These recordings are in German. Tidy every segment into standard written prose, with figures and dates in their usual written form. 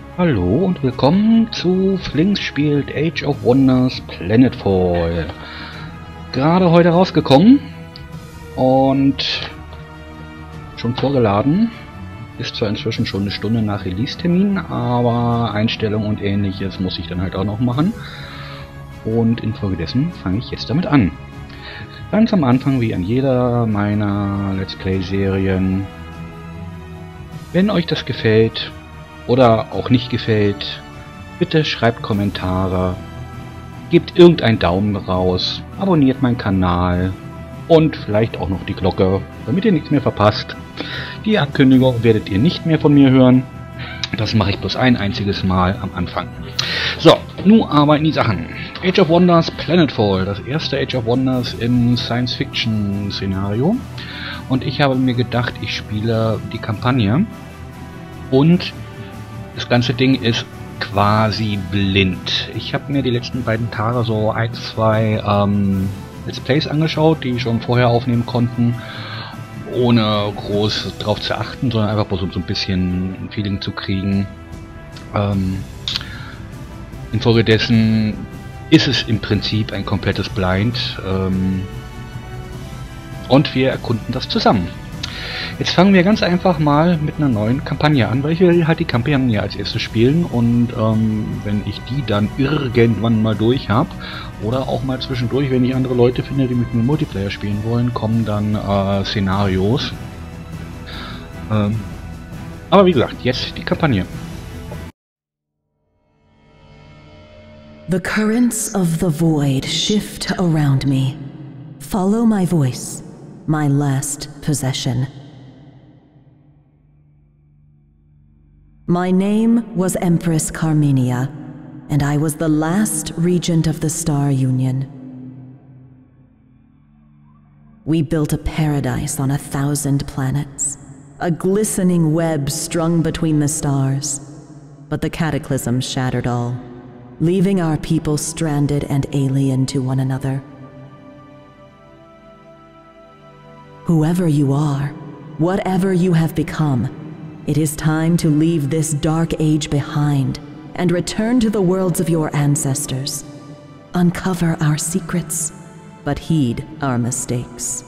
Hallo und willkommen zu Flinks spielt Age of Wonders Planetfall. Gerade heute rausgekommen und schon vorgeladen. Ist zwar inzwischen schon eine Stunde nach Release-Termin, aber Einstellungen und ähnliches muss ich dann halt auch noch machen. Und infolgedessen fange ich jetzt damit an. Ganz am Anfang, wie an jeder meiner Let's Play-Serien, wenn euch das gefällt oder auch nicht gefällt, bitte schreibt Kommentare, gebt irgendeinen Daumen raus, abonniert meinen Kanal und vielleicht auch noch die Glocke, damit ihr nichts mehr verpasst. Die Ankündigung werdet ihr nicht mehr von mir hören. Das mache ich bloß ein einziges Mal am Anfang. So, nun aber in die Sachen. Age of Wonders Planetfall, das erste Age of Wonders im Science-Fiction-Szenario. Und ich habe mir gedacht, ich spiele die Kampagne. Und das ganze Ding ist quasi blind. Ich habe mir die letzten beiden Tage so ein, zwei Let's Plays angeschaut, die schon vorher aufnehmen konnten, ohne groß drauf zu achten, sondern einfach so ein bisschen ein Feeling zu kriegen. Infolgedessen ist es im Prinzip ein komplettes Blind und wir erkunden das zusammen. Jetzt fangen wir ganz einfach mal mit einer neuen Kampagne an, weil ich will halt die Kampagne als erstes spielen und wenn ich die dann irgendwann mal durch habe oder auch mal zwischendurch, wenn ich andere Leute finde, die mit mir Multiplayer spielen wollen, kommen dann Szenarios. Aber wie gesagt, jetzt die Kampagne. The currents of the void shift around me. Follow my voice, my last possession. My name was Empress Carmenia, and I was the last regent of the Star Union. We built a paradise on 1,000 planets, a glistening web strung between the stars. But the cataclysm shattered all, leaving our people stranded and alien to one another. Whoever you are, whatever you have become, it is time to leave this dark age behind and return to the worlds of your ancestors. Uncover our secrets, but heed our mistakes.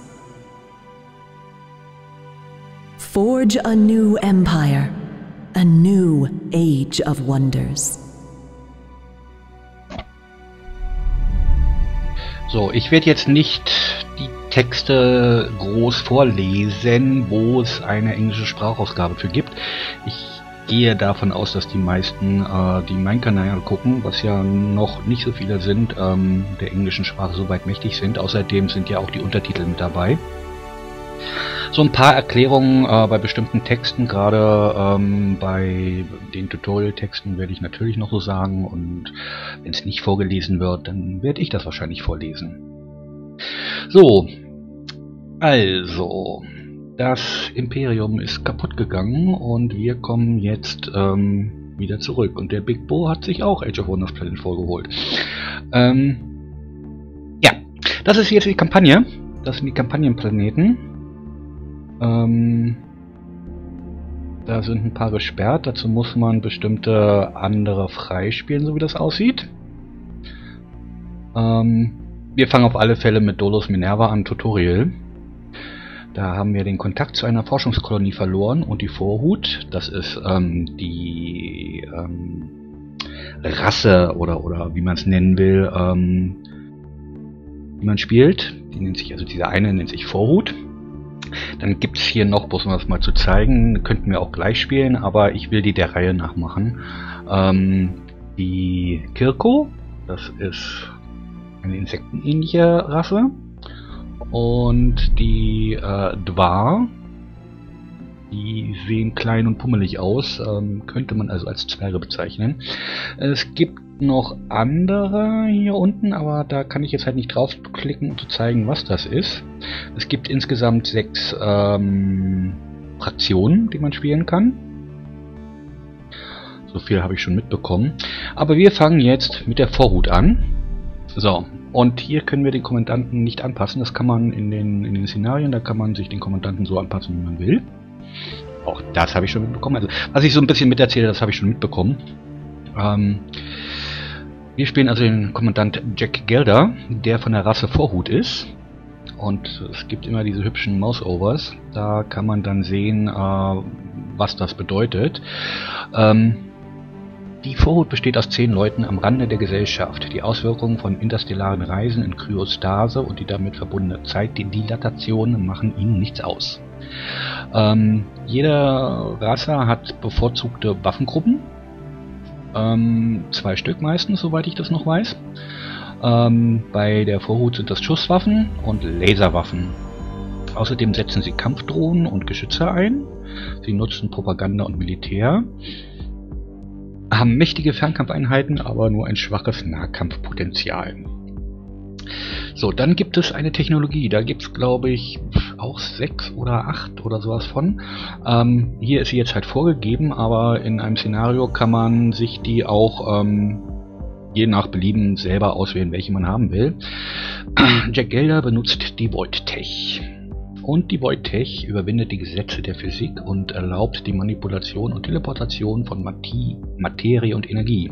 Forge a new empire, a new age of wonders. So, ich werde jetzt nicht die Texte groß vorlesen, wo es eine englische Sprachausgabe für gibt. Ich gehe davon aus, dass die meisten, die meinen Kanal gucken, was ja noch nicht so viele sind, der englischen Sprache soweit mächtig sind. Außerdem sind ja auch die Untertitel mit dabei. So ein paar Erklärungen bei bestimmten Texten, gerade bei den Tutorial-Texten werde ich natürlich noch so sagen, und wenn es nicht vorgelesen wird, dann werde ich das wahrscheinlich vorlesen. So, also, das Imperium ist kaputt gegangen und wir kommen jetzt wieder zurück. Und der Big Bo hat sich auch Age of Wonders Planetfall geholt. Ja, das ist jetzt die Kampagne. Das sind die Kampagnenplaneten. Da sind ein paar gesperrt, dazu muss man bestimmte andere freispielen, so wie das aussieht. Wir fangen auf alle Fälle mit Dolus Minerva an, Tutorial. Da haben wir den Kontakt zu einer Forschungskolonie verloren und die Vorhut, das ist die Rasse oder wie man es nennen will, die man spielt. Die nennt sich, also diese eine nennt sich Vorhut. Dann gibt es hier noch, bloß um das mal zu zeigen, könnten wir auch gleich spielen, aber ich will die der Reihe nach machen. Die Kirko, das ist eine insektenähnliche Rasse. Und die Dwar, die sehen klein und pummelig aus, könnte man also als Zwerge bezeichnen. Es gibt noch andere hier unten, aber da kann ich jetzt halt nicht draufklicken, um zu zeigen, was das ist. Es gibt insgesamt 6 Fraktionen, die man spielen kann. So viel habe ich schon mitbekommen. Aber wir fangen jetzt mit der Vorhut an. So, und hier können wir den Kommandanten nicht anpassen. Das kann man in den Szenarien, da kann man sich den Kommandanten so anpassen, wie man will. Auch das habe ich schon mitbekommen. Also, was ich so ein bisschen miterzähle, das habe ich schon mitbekommen. Wir spielen also den Kommandant Jack Gelder, der von der Rasse Vorhut ist. Und es gibt immer diese hübschen Mouse-Overs. Da kann man dann sehen, was das bedeutet. Die Vorhut besteht aus 10 Leuten am Rande der Gesellschaft. Die Auswirkungen von interstellaren Reisen in Kryostase und die damit verbundene Zeitdilatation machen ihnen nichts aus. Jede Rasse hat bevorzugte Waffengruppen. 2 Stück meistens, soweit ich das noch weiß. Bei der Vorhut sind das Schusswaffen und Laserwaffen. Außerdem setzen sie Kampfdrohnen und Geschütze ein. Sie nutzen Propaganda und Militär. Haben mächtige Fernkampfeinheiten, aber nur ein schwaches Nahkampfpotenzial. So, dann gibt es eine Technologie. Da gibt es, glaube ich, auch 6 oder 8 oder sowas von. Hier ist sie jetzt halt vorgegeben, aber in einem Szenario kann man sich die auch je nach Belieben selber auswählen, welche man haben will. Jack Gelder benutzt die Void Tech. Und die Void Tech überwindet die Gesetze der Physik und erlaubt die Manipulation und Teleportation von Materie und Energie.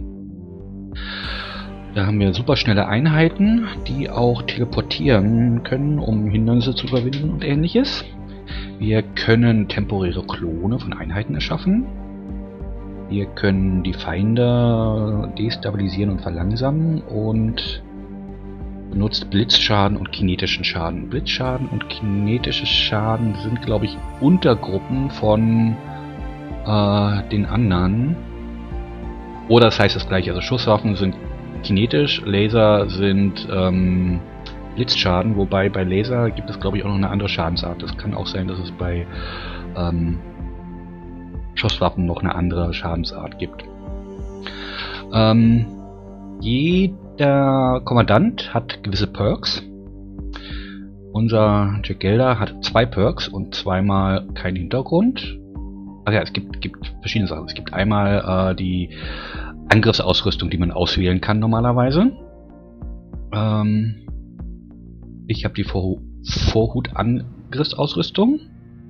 Da haben wir superschnelle Einheiten, die auch teleportieren können, um Hindernisse zu überwinden und ähnliches. Wir können temporäre Klone von Einheiten erschaffen. Wir können die Feinde destabilisieren und verlangsamen und benutzt Blitzschaden und kinetischen Schaden. Blitzschaden und kinetische Schaden sind, glaube ich, Untergruppen von den anderen. Oder das heißt das gleiche, also Schusswaffen sind kinetisch, Laser sind Blitzschaden, wobei bei Laser gibt es, glaube ich, auch noch eine andere Schadensart. Das kann auch sein, dass es bei Schusswaffen noch eine andere Schadensart gibt. Jeder Kommandant hat gewisse Perks. Unser Jack Gelder hat 2 Perks und zweimal keinen Hintergrund. Ach ja, es gibt verschiedene Sachen. Es gibt einmal die Angriffsausrüstung, die man auswählen kann normalerweise. Ich habe die Vorhut-Angriffsausrüstung.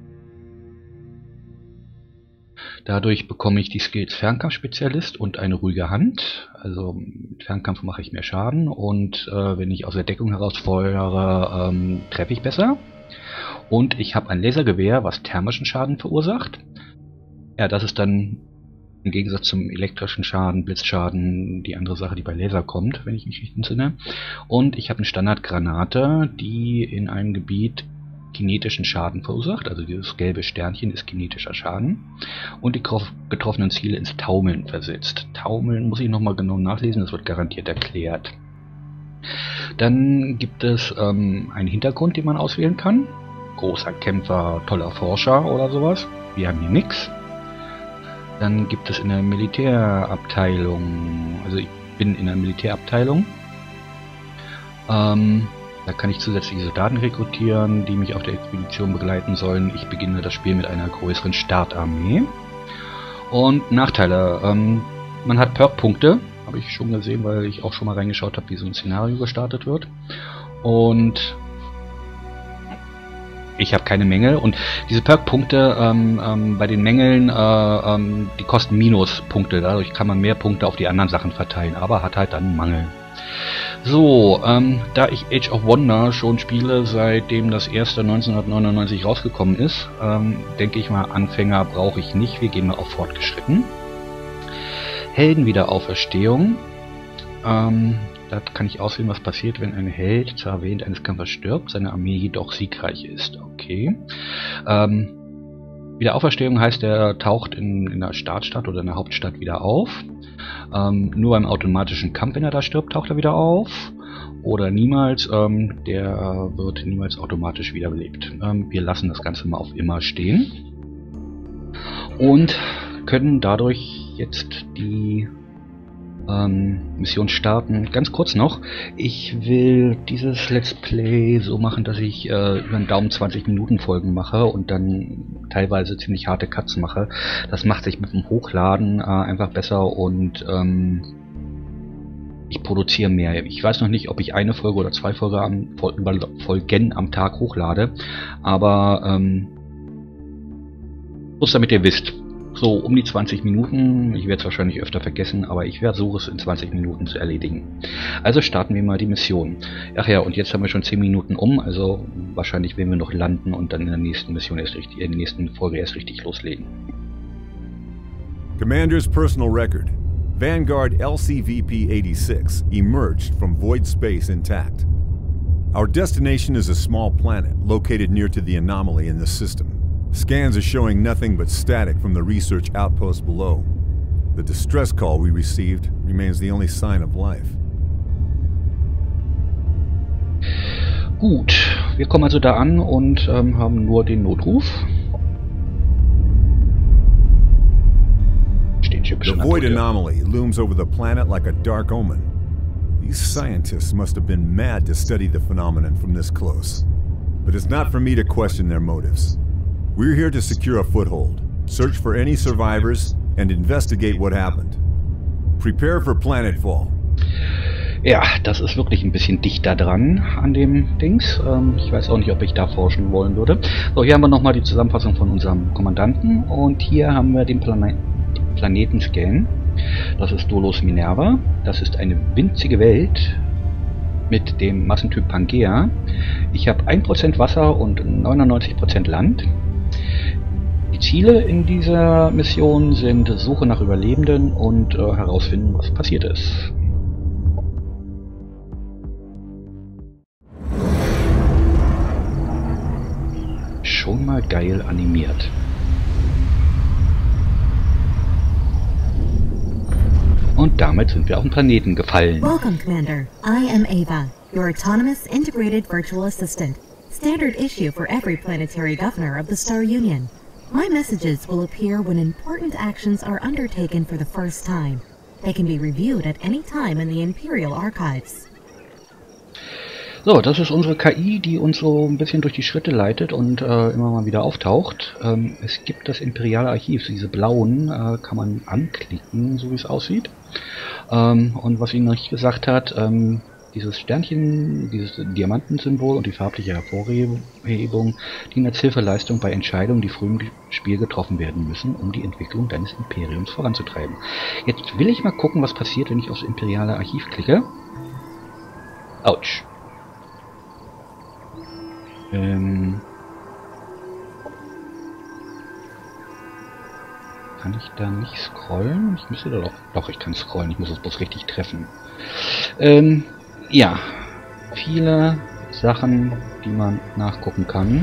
Dadurch bekomme ich die Skills Fernkampfspezialist und eine ruhige Hand. Also mit Fernkampf mache ich mehr Schaden und wenn ich aus der Deckung heraus feuere, treffe ich besser. Und ich habe ein Lasergewehr, was thermischen Schaden verursacht. Ja, das ist dann im Gegensatz zum elektrischen Schaden, Blitzschaden, die andere Sache, die bei Laser kommt, wenn ich mich nicht entsinne. Und ich habe eine Standardgranate, die in einem Gebiet kinetischen Schaden verursacht, also dieses gelbe Sternchen ist kinetischer Schaden, und die getroffenen Ziele ins Taumeln versetzt. Taumeln muss ich nochmal genau nachlesen, das wird garantiert erklärt. Dann gibt es einen Hintergrund, den man auswählen kann. Großer Kämpfer, toller Forscher oder sowas. Wir haben hier nichts. Dann gibt es in der Militärabteilung, also ich bin in der Militärabteilung, da kann ich zusätzliche Soldaten rekrutieren, die mich auf der Expedition begleiten sollen. Ich beginne das Spiel mit einer größeren Startarmee. Und Nachteile. Man hat Perk-Punkte, habe ich schon gesehen, weil ich auch schon mal reingeschaut habe, wie so ein Szenario gestartet wird. Und ich habe keine Mängel. Und diese Perk-Punkte bei den Mängeln, die kosten Minuspunkte. Dadurch kann man mehr Punkte auf die anderen Sachen verteilen, aber hat halt dann einen Mangel. So, da ich Age of Wonder schon spiele, seitdem das erste 1999 rausgekommen ist, denke ich mal, Anfänger brauche ich nicht. Wir gehen mal auf Fortgeschritten. Heldenwiederauferstehung. Da kann ich auswählen, was passiert, wenn ein Held zwar während eines Kampfes stirbt, seine Armee jedoch siegreich ist. Okay. Wiederauferstehung heißt, er taucht in der Startstadt oder in der Hauptstadt wieder auf. Nur beim automatischen Kampf, wenn er da stirbt, taucht er wieder auf. Oder niemals, der wird niemals automatisch wiederbelebt. Wir lassen das Ganze mal auf immer stehen. Und können dadurch jetzt die Mission starten. Ganz kurz noch, ich will dieses Let's Play so machen, dass ich über den Daumen 20 Minuten Folgen mache und dann teilweise ziemlich harte Cuts mache. Das macht sich mit dem Hochladen einfach besser und ich produziere mehr. Ich weiß noch nicht, ob ich eine Folge oder 2 Folgen am Tag hochlade, aber Bloß damit ihr wisst, so um die 20 Minuten, ich werde es wahrscheinlich öfter vergessen, aber ich versuche es in 20 Minuten zu erledigen. Also starten wir mal die Mission. Ach ja, und jetzt haben wir schon 10 Minuten um, also wahrscheinlich werden wir noch landen und dann in der nächsten Mission erst richtig, in der nächsten Folge erst richtig loslegen. Commander's personal record. Vanguard LCVP-86 emerged from void space intact. Our destination is a small planet located near to the anomaly in the system. Scans are showing nothing but static from the research outpost below. The distress call we received remains the only sign of life. Gut, wir kommen also da an und haben nur den Notruf. Steht hier The void anomaly looms over the planet like a dark omen. These scientists must have been mad to study the phenomenon from this close. But it's not for me to question their motives. We're here to secure a foothold, search for any survivors, and investigate what happened. Prepare for planetfall. Ja, das ist wirklich ein bisschen dichter dran an dem Dings. Ich weiß auch nicht, ob ich da forschen wollen würde. So, hier haben wir nochmal die Zusammenfassung von unserem Kommandanten. Und hier haben wir den Planetenscan. Das ist Dolos Minerva. Das ist eine winzige Welt mit dem Massentyp Pangea. Ich habe 1% Wasser und 99% Land. Die Ziele in dieser Mission sind Suche nach Überlebenden und herausfinden, was passiert ist. Schon mal geil animiert. Und damit sind wir auf den Planeten gefallen. Welcome, Commander. I am Ava, your autonomous integrated virtual assistant. Standard issue for every planetary governor of the Star Union. My messages will appear when important actions are undertaken for the first time. They can be reviewed at any time in the Imperial Archives. So, das ist unsere KI, die uns so ein bisschen durch die Schritte leitet und immer mal wieder auftaucht. Es gibt das Imperiale Archiv, diese blauen kann man anklicken, so wie es aussieht. Und was Ihnen noch nicht gesagt hat, dieses Sternchen, dieses Diamantensymbol und die farbliche Hervorhebung dienen als Hilfeleistung bei Entscheidungen, die früh im Spiel getroffen werden müssen, um die Entwicklung deines Imperiums voranzutreiben. Jetzt will ich mal gucken, was passiert, wenn ich aufs Imperiale Archiv klicke. Autsch. Kann ich da nicht scrollen? Ich müsste da doch, ich kann scrollen, ich muss es bloß richtig treffen. Ja, viele Sachen, die man nachgucken kann.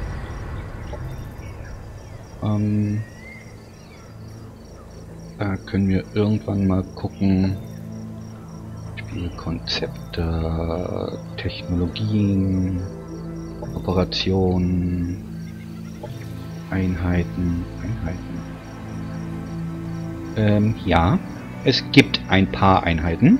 Da können wir irgendwann mal gucken. Spielkonzepte, Technologien, Operationen, Einheiten. Ja, es gibt ein paar Einheiten.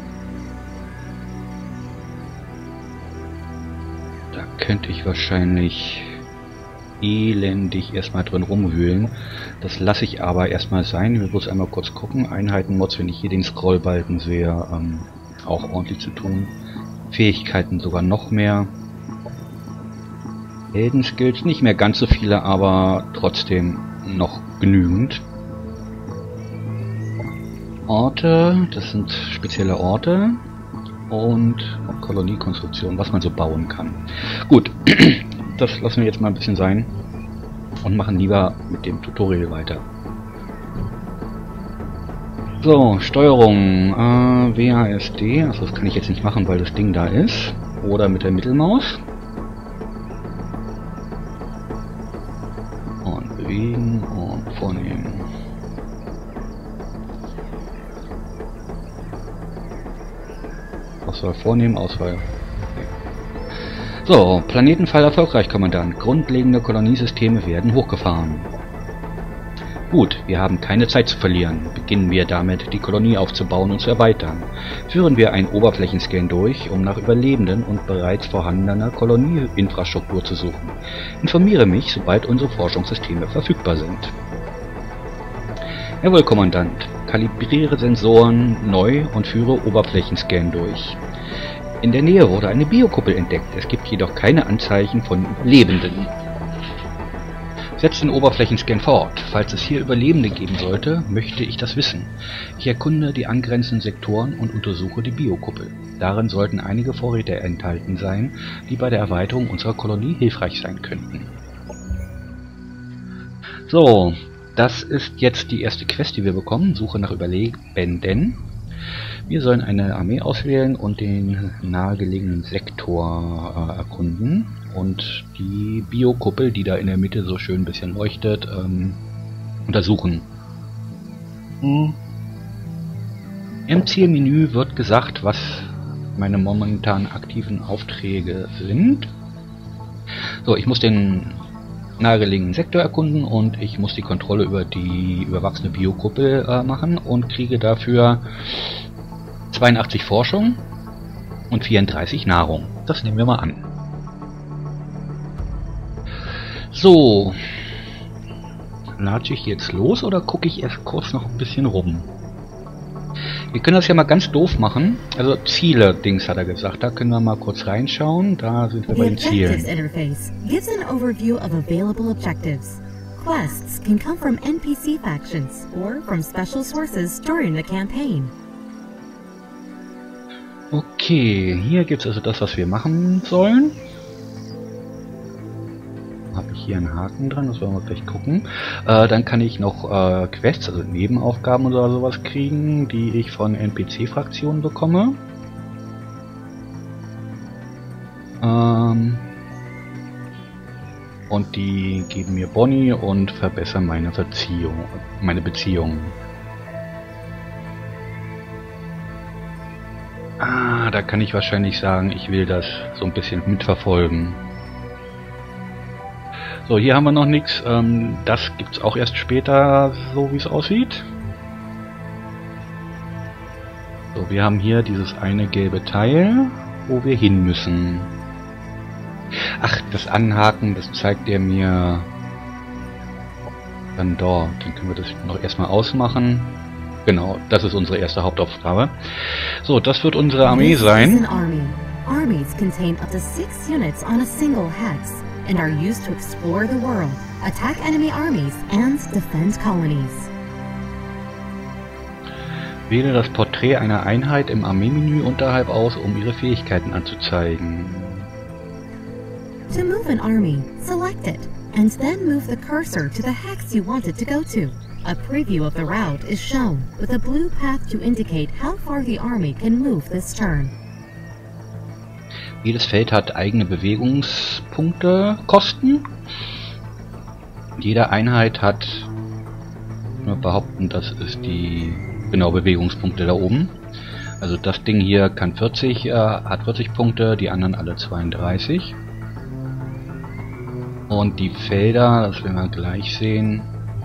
Da könnte ich wahrscheinlich elendig erstmal drin rumwühlen. Das lasse ich aber erstmal sein. Ich will bloß einmal kurz gucken. Einheitenmods, wenn ich hier den Scrollbalken sehe, auch ordentlich zu tun. Fähigkeiten sogar noch mehr. Heldenskills nicht mehr ganz so viele, aber trotzdem noch genügend. Orte, das sind spezielle Orte und Koloniekonstruktion, was man so bauen kann. Gut, das lassen wir jetzt mal ein bisschen sein und machen lieber mit dem Tutorial weiter. So, Steuerung, WASD, also das kann ich jetzt nicht machen, weil das Ding da ist, oder mit der Mittelmaus. Und bewegen und vornehmen. Auswahl vornehmen, Auswahl. Okay. So, Planetenfall erfolgreich, Kommandant. Grundlegende Koloniesysteme werden hochgefahren. Gut, wir haben keine Zeit zu verlieren. Beginnen wir damit, die Kolonie aufzubauen und zu erweitern. Führen wir einen Oberflächenscan durch, um nach Überlebenden und bereits vorhandener Kolonieinfrastruktur zu suchen. Informiere mich, sobald unsere Forschungssysteme verfügbar sind. Jawohl, Kommandant. Kalibriere Sensoren neu und führe Oberflächenscan durch. In der Nähe wurde eine Biokuppel entdeckt. Es gibt jedoch keine Anzeichen von Überlebenden. Setzt den Oberflächenscan fort. Falls es hier Überlebende geben sollte, möchte ich das wissen. Ich erkunde die angrenzenden Sektoren und untersuche die Biokuppel. Darin sollten einige Vorräte enthalten sein, die bei der Erweiterung unserer Kolonie hilfreich sein könnten. So, das ist jetzt die erste Quest, die wir bekommen. Suche nach Überlebenden. Wir sollen eine Armee auswählen und den nahegelegenen Sektor erkunden und die Biokuppel, die da in der Mitte so schön ein bisschen leuchtet, untersuchen. Im Zielmenü wird gesagt, was meine momentan aktiven Aufträge sind. So, ich muss den nahegelegenen Sektor erkunden und ich muss die Kontrolle über die überwachsene Biokuppel machen und kriege dafür 82 Forschung und 34 Nahrung. Das nehmen wir mal an. So. Latsche ich jetzt los oder gucke ich erst kurz noch ein bisschen rum? Wir können das ja mal ganz doof machen. Also Ziele-Dings hat er gesagt. Da können wir mal kurz reinschauen. Da sind wir bei den Zielen. The Objectives interface gives an overview of available objectives. Quests can come from NPC factions or from special sources during the campaign. Okay, hier gibt es also das, was wir machen sollen. Habe ich hier einen Haken dran, das wollen wir gleich gucken. Dann kann ich noch Quests, also Nebenaufgaben oder sowas kriegen, die ich von NPC-Fraktionen bekomme. Und die geben mir Boni und verbessern meine Beziehungen. Ah, da kann ich wahrscheinlich sagen, ich will das so ein bisschen mitverfolgen. So, hier haben wir noch nichts. Das gibt's auch erst später, so wie es aussieht. So, wir haben hier dieses eine gelbe Teil, wo wir hin müssen. Ach, das Anhaken, das zeigt er mir dann dort. Dann können wir das noch erstmal ausmachen. Genau, das ist unsere erste Hauptaufgabe. So, das wird unsere Armee sein. Armies contain up to 6 units on a single hex and are used to explore the world, attack enemy armies and defend colonies. Wähle das Porträt einer Einheit im Armeemenü unterhalb aus, um ihre Fähigkeiten anzuzeigen. To move an army, select it, and then move the cursor to the hex you want it to go to. A preview of the route is shown, with a blue path to indicate how far the army can move this turn. Jedes Feld hat eigene Bewegungspunkte, Kosten. Jede Einheit hat, wir behaupten, das ist die genau Bewegungspunkte da oben. Also das Ding hier kann hat 40 Punkte, die anderen alle 32. Und die Felder, das werden wir gleich sehen.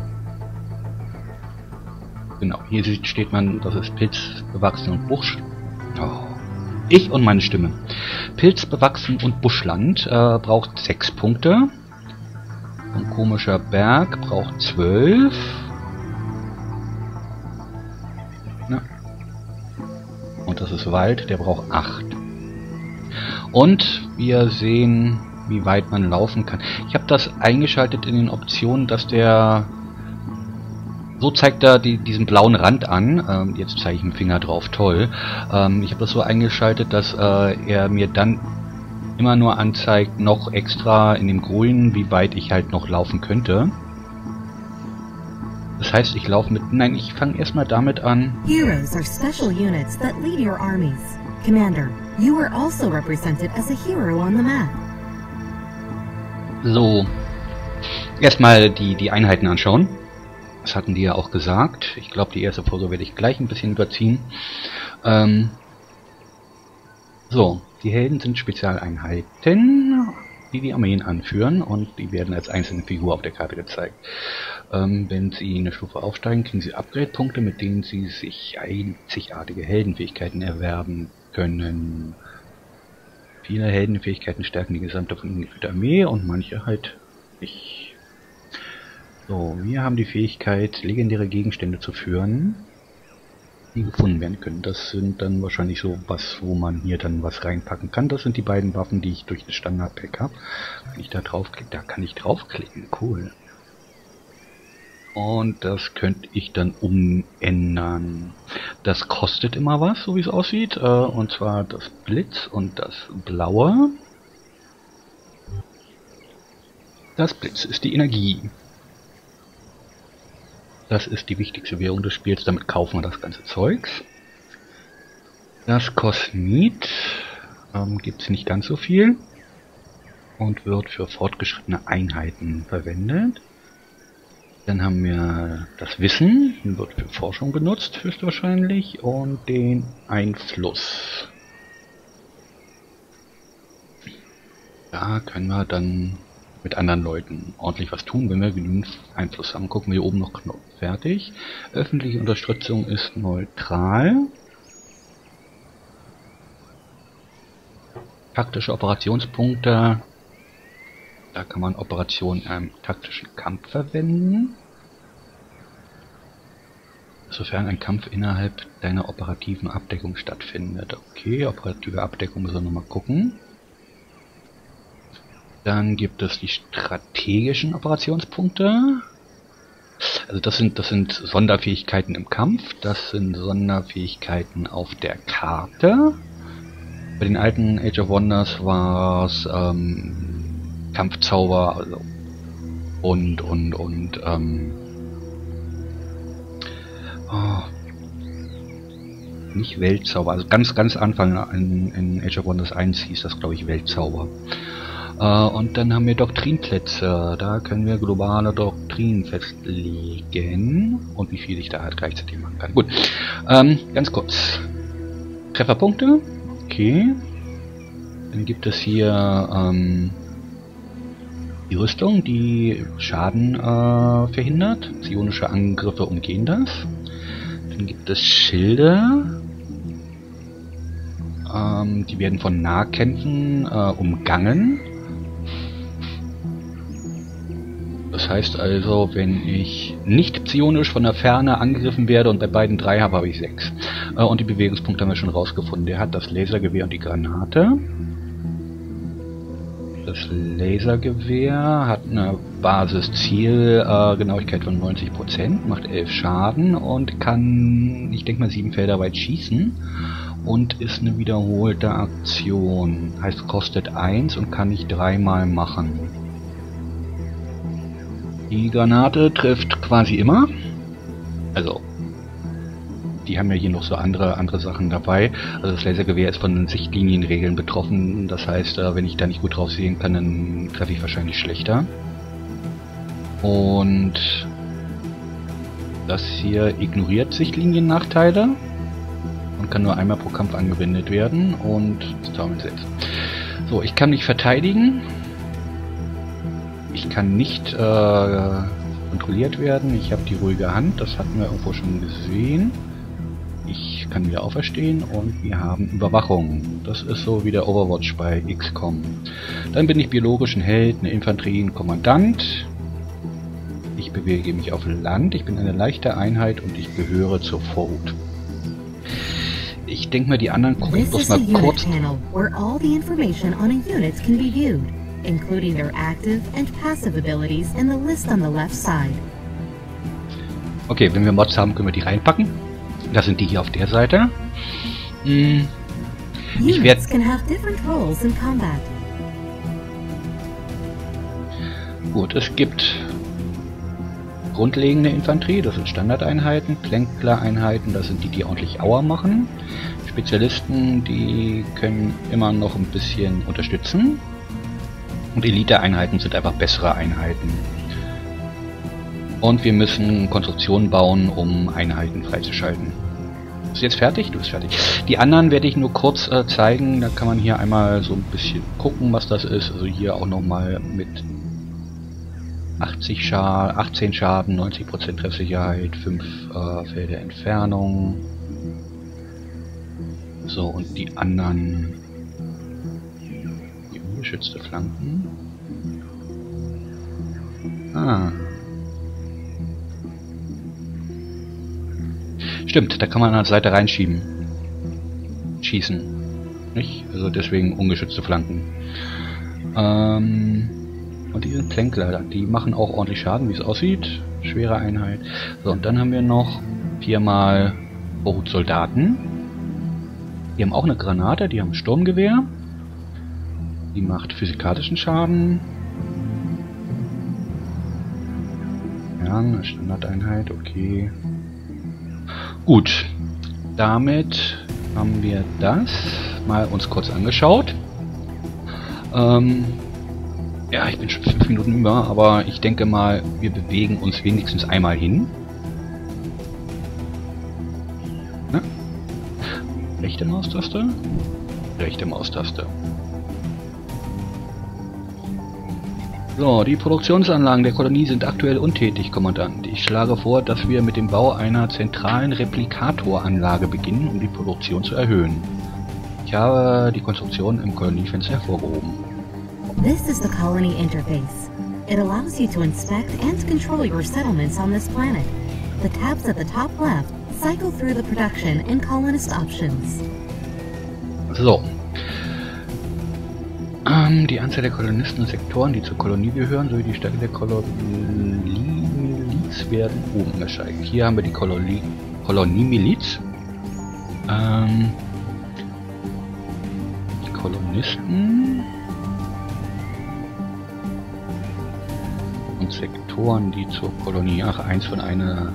Genau, hier steht man, das ist pilzbewachsen und Busch. Oh. Ich und meine Stimme. Pilzbewachsen und Buschland braucht 6 Punkte. Ein komischer Berg braucht 12. Ja. Und das ist Wald, der braucht 8. Und wir sehen, wie weit man laufen kann. Ich habe das eingeschaltet in den Optionen, dass der... So zeigt er diesen blauen Rand an. Jetzt zeige ich den Finger drauf, toll. Ich habe das so eingeschaltet, dass er mir dann immer nur anzeigt, noch extra in dem Grünen, wie weit ich halt noch laufen könnte. Das heißt, ich laufe mit... Nein, ich fange erstmal damit an. Heroes are special units that lead your armies. Commander, you are also represented as a hero on the map. So. Erstmal die Einheiten anschauen. Das hatten die ja auch gesagt. Ich glaube, die erste Folge werde ich gleich ein bisschen überziehen. So, die Helden sind Spezialeinheiten, die die Armeen anführen und die werden als einzelne Figur auf der Karte gezeigt. Wenn sie eine Stufe aufsteigen, kriegen sie Upgrade-Punkte, mit denen sie sich einzigartige Heldenfähigkeiten erwerben können. Viele Heldenfähigkeiten stärken die gesamte von ihnen geführte Armee und manche halt nicht. So, wir haben die Fähigkeit, legendäre Gegenstände zu führen, die gefunden werden können. Das sind dann wahrscheinlich so was, wo man hier dann was reinpacken kann. Das sind die beiden Waffen, die ich durch das Standard-Pack habe. Wenn ich da draufklicke, da kann ich draufklicken. Cool. Und das könnte ich dann umändern. Das kostet immer was, so wie es aussieht. Und zwar das Blitz und das Blaue. Das Blitz ist die Energie. Das ist die wichtigste Währung des Spiels. Damit kaufen wir das ganze Zeugs. Das Kosmit gibt es nicht ganz so viel. Und wird für fortgeschrittene Einheiten verwendet. Dann haben wir das Wissen, wird für Forschung benutzt, höchstwahrscheinlich, und den Einfluss. Da können wir dann mit anderen Leuten ordentlich was tun, wenn wir genügend Einfluss haben. Gucken wir hier oben noch Knopf. Fertig. Öffentliche Unterstützung ist neutral. Taktische Operationspunkte. Da kann man Operationen in einem taktischen Kampf verwenden. Sofern ein Kampf innerhalb deiner operativen Abdeckung stattfindet. Okay, operative Abdeckung müssen wir nochmal gucken. Dann gibt es die strategischen Operationspunkte. Also das sind Sonderfähigkeiten im Kampf. Das sind Sonderfähigkeiten auf der Karte. Bei den alten Age of Wonders war es Kampfzauber, also nicht Weltzauber, also ganz Anfang in Age of Wonders 1 hieß das, glaube ich, Weltzauber. Und dann haben wir Doktrinplätze, da können wir globale Doktrinen festlegen und wie viel ich da halt gleichzeitig machen kann. Gut, ganz kurz. Trefferpunkte, okay. Dann gibt es hier die Rüstung, die Schaden verhindert. Psionische Angriffe umgehen das. Dann gibt es Schilde. Die werden von Nahkämpfen umgangen. Das heißt also, wenn ich nicht psionisch von der Ferne angegriffen werde und bei beiden 3 habe, habe ich 6. Und die Bewegungspunkte haben wir schon rausgefunden. Der hat das Lasergewehr und die Granate. Das Lasergewehr hat eine Basiszielgenauigkeit von 90%, macht 11 Schaden und kann, ich denke mal, 7 Felder weit schießen und ist eine wiederholte Aktion. Heißt, kostet 1 und kann ich 3-mal machen. Die Granate trifft quasi immer. Also, die haben ja hier noch so andere Sachen dabei. Also das Lasergewehr ist von den Sichtlinienregeln betroffen. Das heißt, wenn ich da nicht gut drauf sehen kann, dann treffe ich wahrscheinlich schlechter. Und das hier ignoriert Sichtliniennachteile und kann nur einmal pro Kampf angewendet werden. Und das Zaubern 6. So, ich kann mich verteidigen. Ich kann nicht kontrolliert werden. Ich habe die ruhige Hand. Das hatten wir irgendwo schon gesehen. Ich kann wieder auferstehen und wir haben Überwachung. Das ist so wie der Overwatch bei XCOM. Dann bin ich biologisch ein Held, eine Infanterie, ein Kommandant. Ich bewege mich auf Land. Ich bin eine leichte Einheit und ich gehöre zur Vorhut. Ich denke mal, die anderen gucken bloß mal kurz. Including their active and passive abilities in the list on the left side. Okay, wenn wir Mods haben, können wir die reinpacken. Das sind die hier auf der Seite. Ich werde Gut, es gibt grundlegende Infanterie, das sind Standardeinheiten, Plänkler-Einheiten, das sind die, die ordentlich Aua machen. Spezialisten, die können immer noch ein bisschen unterstützen. Und Elite-Einheiten sind einfach bessere Einheiten. Und wir müssen Konstruktionen bauen, um Einheiten freizuschalten. Ist jetzt fertig? Du bist fertig. Die anderen werde ich nur kurz zeigen. Da kann man hier einmal so ein bisschen gucken, was das ist. Also hier auch nochmal mit 18 Schaden, 90% Treffsicherheit, 5 Felder Entfernung. So, und die anderen... Geschützte Flanken. Stimmt, da kann man an der Seite reinschieben. Schießen. Nicht? Also deswegen ungeschützte Flanken. Und die sind Plänkler, die machen auch ordentlich Schaden, wie es aussieht. Schwere Einheit. So, und dann haben wir noch 4-mal Soldaten. Die haben auch eine Granate, die haben ein Sturmgewehr. Die macht physikalischen Schaden. Ja, eine Standardeinheit, okay. Gut, damit haben wir das mal uns kurz angeschaut. Ja, ich bin schon 5 Minuten über, aber ich denke mal, wir bewegen uns wenigstens einmal hin. Na? Rechte Maustaste? Rechte Maustaste. So, die Produktionsanlagen der Kolonie sind aktuell untätig, Kommandant. Ich schlage vor, dass wir mit dem Bau einer zentralen Replikatoranlage beginnen, um die Produktion zu erhöhen. Ich habe die Konstruktion im Koloniefenster hervorgehoben. This is the colony interface. It allows you to inspect and control your settlements on this planet. The tabs at the top left cycle through the production and colonist options. So. Die Anzahl der Kolonisten und Sektoren, die zur Kolonie gehören, sowie die Stärke der Koloniemiliz werden oben angezeigt. Hier haben wir die Koloniemiliz. Die Kolonisten und Sektoren, die zur Kolonie. Ach, eins von einer.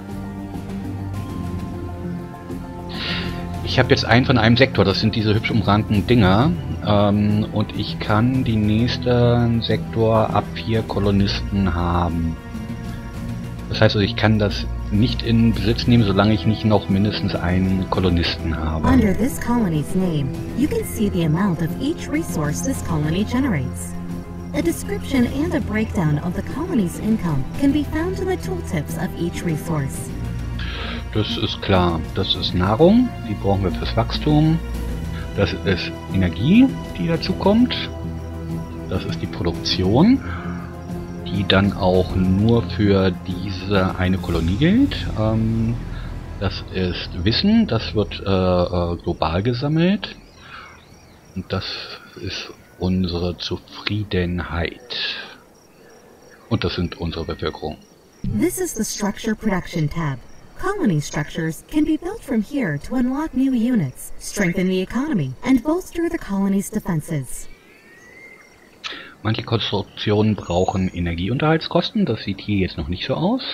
Ich habe jetzt einen von einem Sektor, das sind diese hübsch umrahmten Dinger. Und ich kann die nächsten Sektor ab 4 Kolonisten haben. Das heißt also, ich kann das nicht in Besitz nehmen, solange ich nicht noch mindestens einen Kolonisten habe. Under this colony's name, you can see the amount of each resource this colony generates. A description and a breakdown of the colony's income can be found in the tooltips of each resource. Das ist klar. Das ist Nahrung, die brauchen wir fürs Wachstum. Das ist Energie, die dazu kommt. Das ist die Produktion, die dann auch nur für diese eine Kolonie gilt. Das ist Wissen, das wird global gesammelt. Und das ist unsere Zufriedenheit. Und das sind unsere Bevölkerung. This is the Structure Production tab. Colony structures can be built from here to unlock new units, strengthen the economy, and bolster the colony's defenses. Manche Konstruktionen brauchen Energieunterhaltskosten, das sieht hier jetzt noch nicht so aus.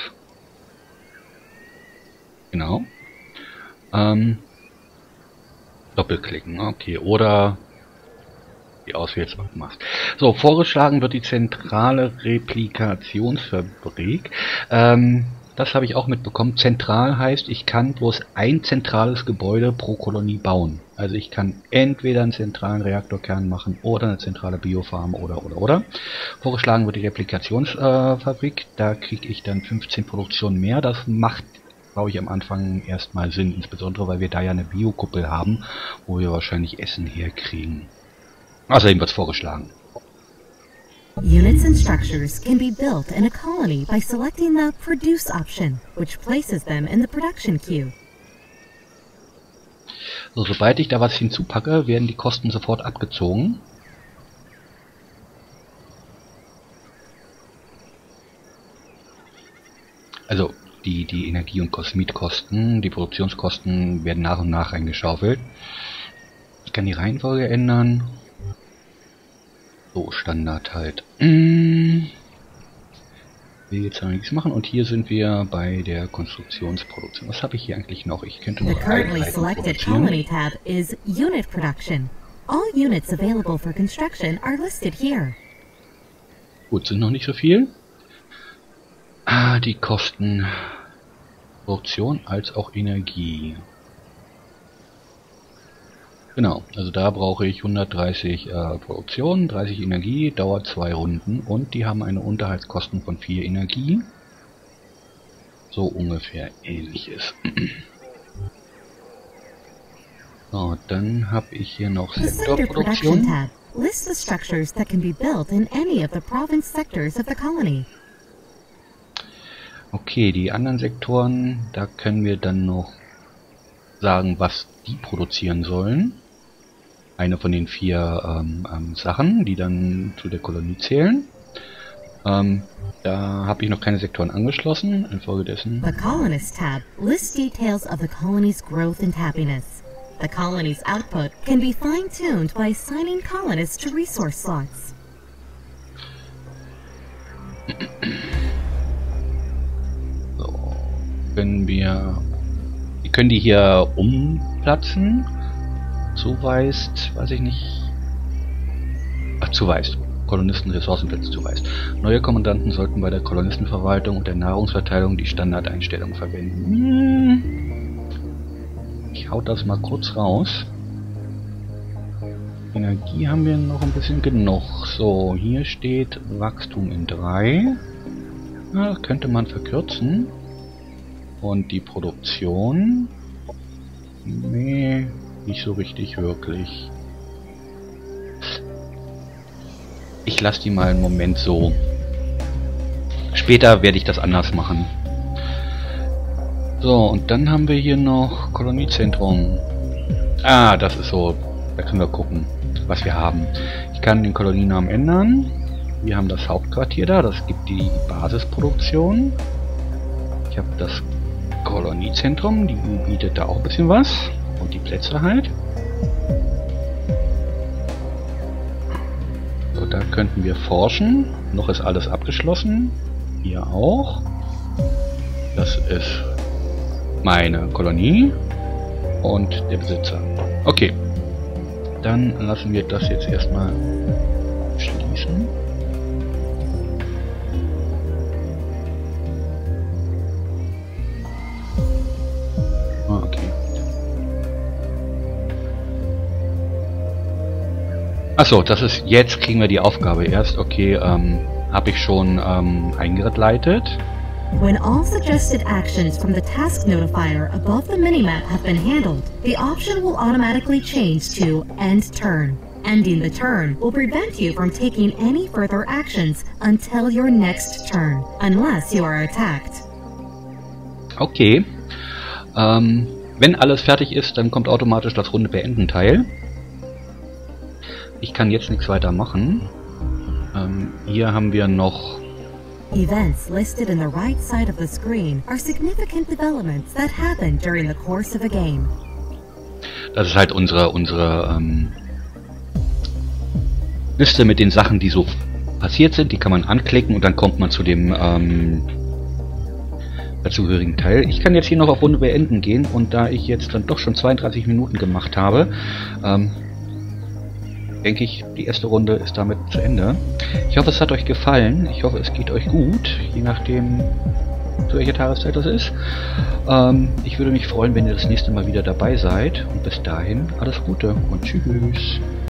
Genau. Doppelklicken, okay, oder die Auswählung machst. So, vorgeschlagen wird die zentrale Replikationsfabrik. Das habe ich auch mitbekommen. Zentral heißt, ich kann bloß ein zentrales Gebäude pro Kolonie bauen. Also ich kann entweder einen zentralen Reaktorkern machen oder eine zentrale Biofarm oder. Vorgeschlagen wird die Replikationsfabrik. Da kriege ich dann 15 Produktionen mehr. Das macht, glaube ich, am Anfang erstmal Sinn. Insbesondere, weil wir da ja eine Biokuppel haben, wo wir wahrscheinlich Essen herkriegen. Außerdem wird es vorgeschlagen. Units and structures can be built in a colony by selecting the Produce option, which places them in the production queue. So, sobald ich da was hinzupacke, werden die Kosten sofort abgezogen. Also die Energie- und Kosmetkosten, die Produktionskosten werden nach und nach reingeschaufelt. Ich kann die Reihenfolge ändern. So, Standard halt. Will jetzt nichts machen und hier sind wir bei der Konstruktionsproduktion. Was habe ich hier eigentlich noch? Ich könnte The noch currently selected colony tab is Unit Production. All units available for construction are listed here. Gut, sind noch nicht so viel. Die Kosten Produktion als auch Energie. Genau, also da brauche ich 130 Produktion, 30 Energie, dauert 2 Runden und die haben eine Unterhaltskosten von 4 Energie. So ungefähr ähnliches. So, dann habe ich hier noch The Sector Production Sektorproduktion. tab lists the structures that can be built in any of the province sectors of the colony. Okay, die anderen Sektoren, da können wir dann noch sagen, was die produzieren sollen. Eine von den 4 Sachen, die dann zu der Kolonie zählen. Da habe ich noch keine Sektoren angeschlossen. Infolgedessen. The Colonists tab lists details of the colony's growth and happiness. The colony's output can be fine-tuned by assigning colonists to resource slots. So, wir können die hier umplatzen. Zuweist, weiß ich nicht. Ach, zuweist. Kolonisten Ressourcenplätze zuweist. Neue Kommandanten sollten bei der Kolonistenverwaltung und der Nahrungsverteilung die Standardeinstellungen verwenden. Ich hau das mal kurz raus. Energie haben wir noch ein bisschen genug. So, hier steht Wachstum in 3. Ja, das könnte man verkürzen. Und die Produktion? Nee, nicht so richtig wirklich. Ich lasse die mal einen Moment so. Später werde ich das anders machen. So, und dann haben wir hier noch Koloniezentrum. Ah, das ist so. Da können wir gucken, was wir haben. Ich kann den Kolonienamen ändern. Wir haben das Hauptquartier da. Das gibt die Basisproduktion. Ich habe das Koloniezentrum. Die bietet da auch ein bisschen was. Und die Plätze halt. So, da könnten wir forschen. Noch ist alles abgeschlossen. Hier auch. Das ist meine Kolonie. Und der Besitzer. Okay. Dann lassen wir das jetzt erstmal schließen. Okay. Achso, das ist, jetzt kriegen wir die Aufgabe erst. Okay, habe ich schon eingeleitet. When all suggested actions from the task notifier above the minimap have been handled, the option will automatically change to End Turn. Ending the turn will prevent you from taking any further actions until your next turn, unless you are attacked. Okay. Wenn alles fertig ist, dann kommt automatisch das Runde beenden Teil. Ich kann jetzt nichts weiter machen. Hier haben wir noch... Events listed in the right side of the screen are significant developments that happen during the course of a game. Das ist halt unsere Liste mit den Sachen, die so passiert sind. Die kann man anklicken und dann kommt man zu dem dazugehörigen Teil. Ich kann jetzt hier noch auf Runde beenden gehen und da ich jetzt dann doch schon 32 Minuten gemacht habe, denke ich, die erste Runde ist damit zu Ende. Ich hoffe, es hat euch gefallen. Ich hoffe, es geht euch gut, je nachdem, zu welcher Tageszeit das ist. Ich würde mich freuen, wenn ihr das nächste Mal wieder dabei seid. Und bis dahin, alles Gute und tschüss.